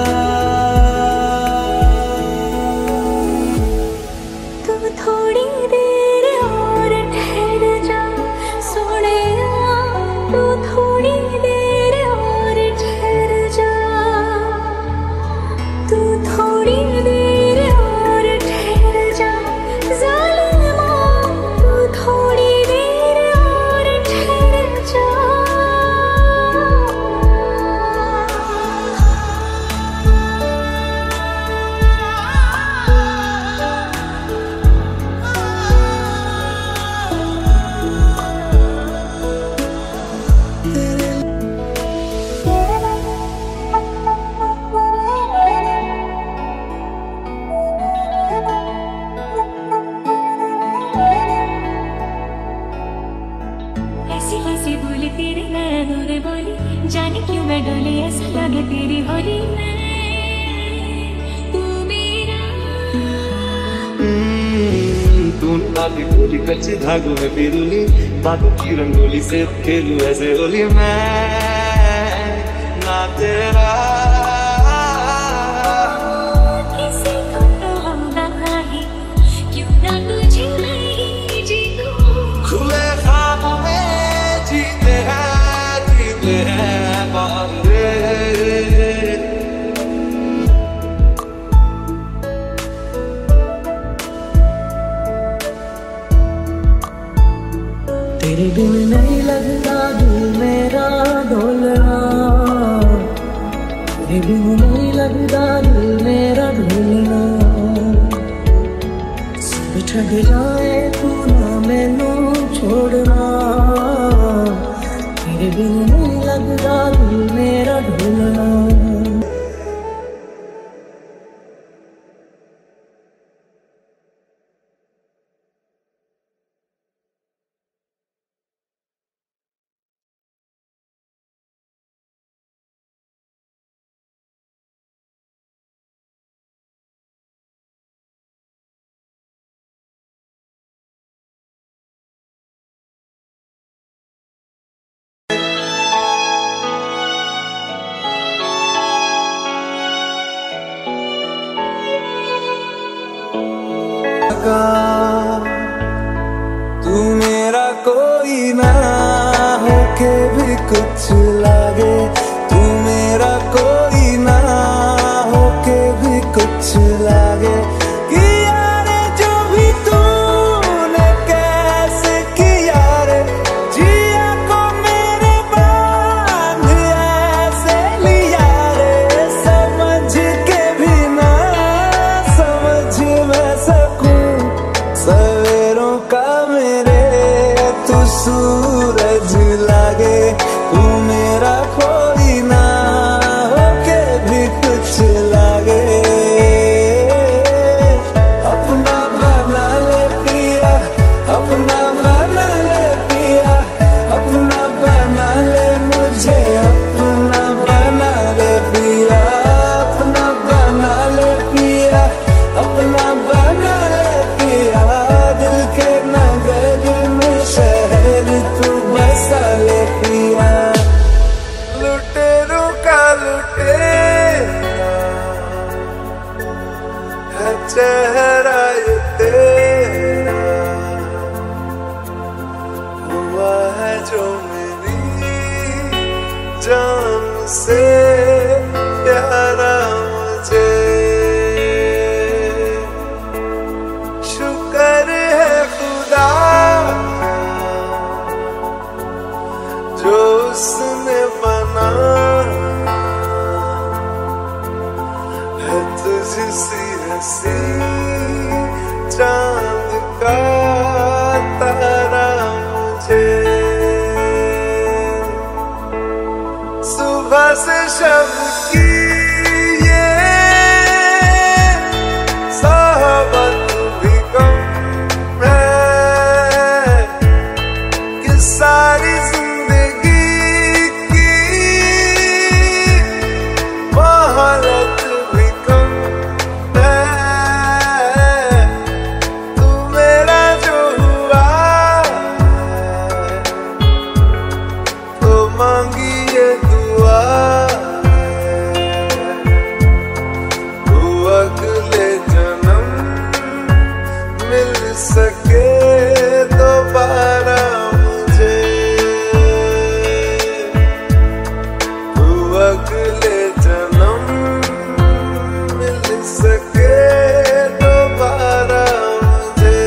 जाने क्यों मैं डोली, ऐसा लगे तेरी होली में तू मेरा। तू नाली पूरी कच्चे धागों में पिरूली, बातों की रंगोली से खेलूं ऐसे होली मैं ना तेरा। किसी को तो होना है, क्यों ना तुझे मैं जीऊं। खुले ख्वाबों में जीते हैं जीते हैं बांधे। तेरे बिन नहीं लगता दिल मेरा ढोलना, तेरे बिन नहीं लगता दिल मेरा ढोलना। सब छड़ जाए तू ना मैनू छोड़ना, तेरे बिन नहीं लगता दिल मेरा ढोलना। तू मेरा कोई ना होके भी कुछ लागे, तू मेरा कोई ना होके भी कुछ लागे। किया रे जो भी तूने कैसे किया रे, जिया को मेरे बांध ऐसे लिया रे। समझ के भी ना समझ मैं सकूं सवेरों का मेरे तू सूरज लागे। तू मेरा कोई ना होके भी कुछ लागे। अपना बना ले पिया, अपना बना ले पिया, अपना बना ले मुझे, अपना बना ले पिया, अपना बना ले पिया, अपना बना ले पिया। दिल के नगर में शहर तू बसा ले पिया। लुटेरों का लुटेरा है चेहरा ये तेरा, हुआ है जो मेरी जान से प्यारा मुझे। से शब की ये सोहबत भी कम है कि सारी जिंदगी की मोहलत भी कम है। तू मेरा जो हुआ तो मांगी ये दुआ तू अगले जन्म मिल सके दोबारा मुझे, तू अगले जन्म मिल सके दोबारा मुझे।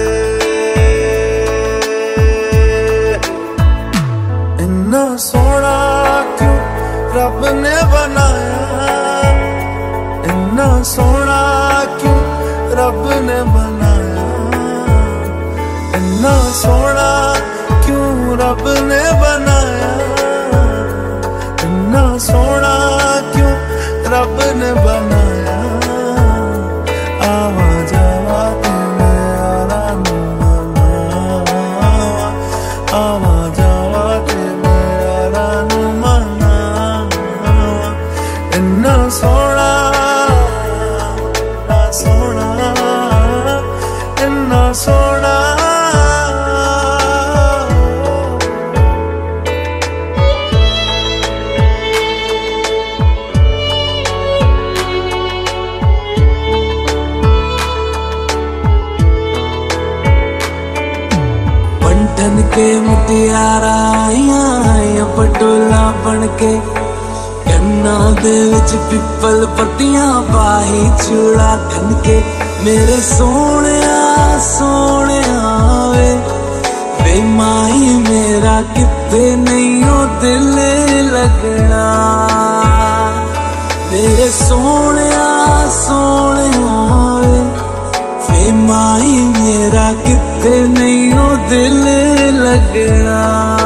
इन्ना सोना क्यों रब ने बनाया, इन्ना सोना क्यों रब ने बनाया, इन्ना सोना क्यों रब ने बनाया, इन्ना सोना क्यों रब ने बनाया। आवा जावा तेरे यारा नू मनावा, आवा जावा तेरे यारा नू मनावा। इन्ना सोना इन्ना सोना इन्ना सोना। बंटन के मुटियारा आइया पटोला बन के, कन्ना दे विच पिपल पत्तियां पाही चूड़ा कन के। मेरे सोनिया सोनिया वे वे माही मेरा किते नहीं ओ दिल लगना। मेरे सोनिया सोनिया वे वे माही मेरा किते नहीं ओ दिल लगना।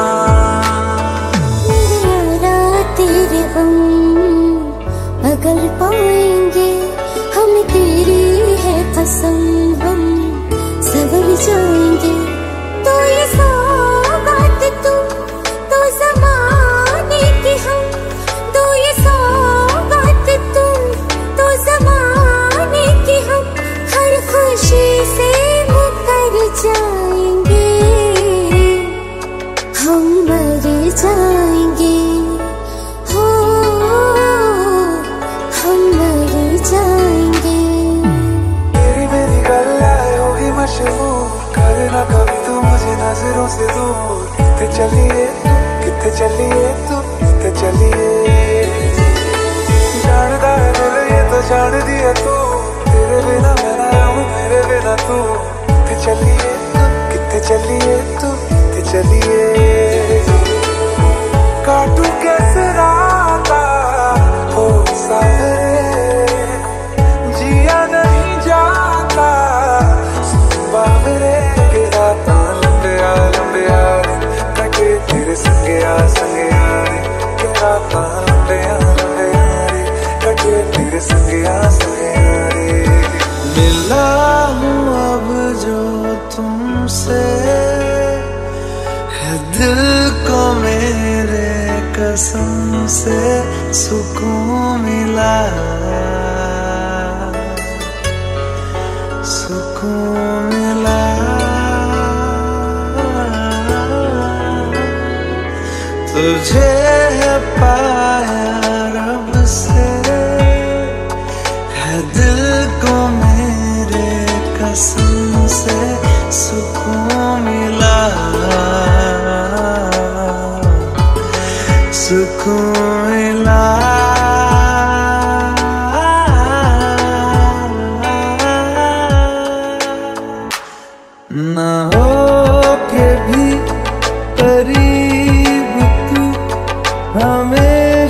तेरे हम अगर पाएंगे हम तेरी है कसम, हम सवर जाएंगे। तो ये सौगात तू तो ज़माने की हम, तो ये सौगात तू तो ज़माने की हम। हर खुशी से मुकर जाएंगे, हम मर जाएंगे, हो हम मर जाएंगे। तेरी मेरी गल्लाएं होगी मशहूर, करना कभी तू मुझे नजरों से दूर। कितने चलिए कितने चलिए तू कितने चलिए, जानता है दिल ये तो जान दिया तू। तेरे बिना मैं ना रहूं मेरे बिना तू। कितने चलिए कितने चलिए तू कितने चलिए। काटू कैसे राता हो सावरे, जिया नहीं जाता बावरे। के राता लंबे आ लंबे आ रे, कटे तेरे संगे आ संगे आ रे। के राता लंबे आ लंबे आ रे, कटे तेरे संगे आ संगे आ रे। मिला हूँ अब जो तुमसे है दिल को मेरे कसम से सुकून मिला, सुकून मिला। तुझे है पाया रब से है दिल को मेरे कसम से सुकून मिला, सुकून मिला। ना हो के भी करीब तू हमें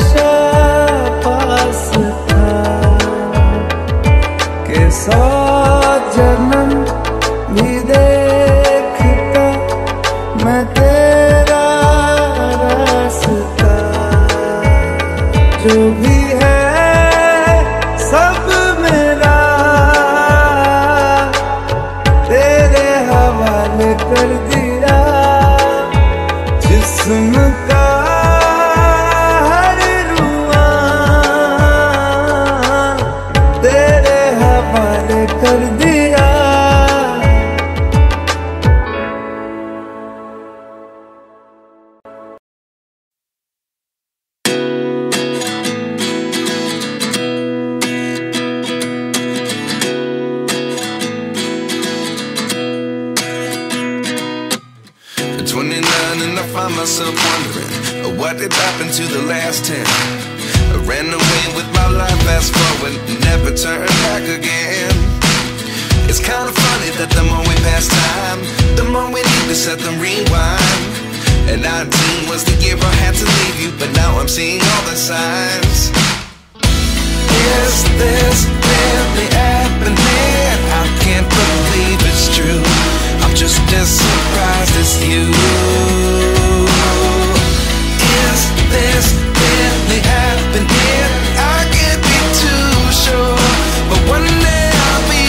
भी है सब मेरा तेरे हवाले कर दिया। जिस्म का हर रुआ तेरे हवाले कर दिया। twenty-nine and I find myself wondering, uh, what did happen to the last ten? I ran away with my life, fast forward, never turn back again. It's kind of funny that the more we pass time, the more we need to set them rewind. And nineteen was the year I had to leave you, but now I'm seeing all the signs. Is this really happening? I can't believe it's true. I'm just as surprised as you. Is this really happening? I can't be too sure, but one day I'll be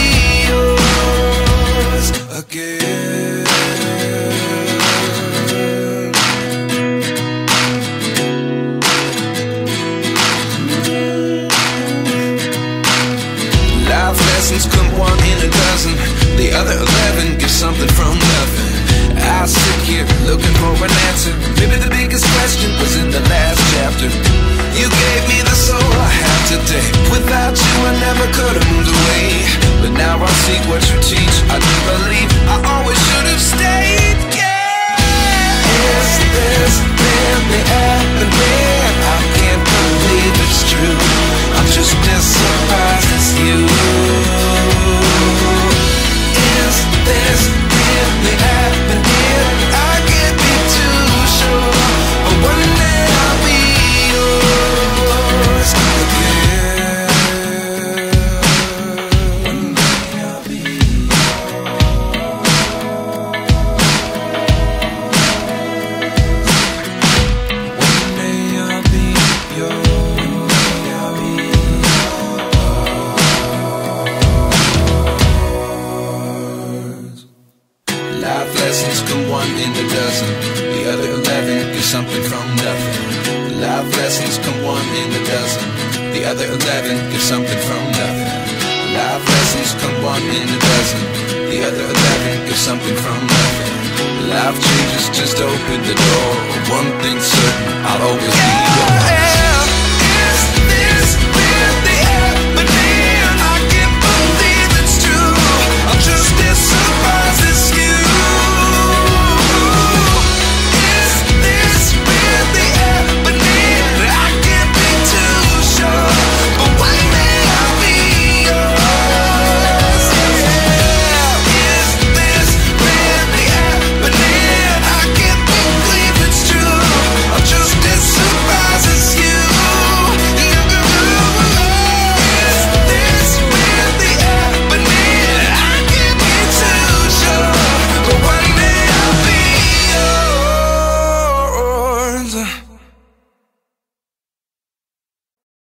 yours again. Life lessons come one in a dozen, the other eleven give something from nothing. I sit here looking for an answer. Maybe the biggest question was in the last chapter. You gave me the soul I have today. Without you I never could have moved away. But now I see what you teach. I do believe I always should have stayed. Yeah. Is this really happening? I can't believe it's true. I'm just as surprised as you. Is this really happening? I can't be too sure, but one day I'll be yours again. One day I'll be yours. One day I'll be yours. I'll be yours. Life lessons come one in a dozen, the other eleven give something from nothing. Life lessons come one in a dozen, the other eleven give something from nothing. Life lessons come one in a dozen, the other eleven give something from nothing. Life changes, just open the door. One thing's certain, I'll always be yours.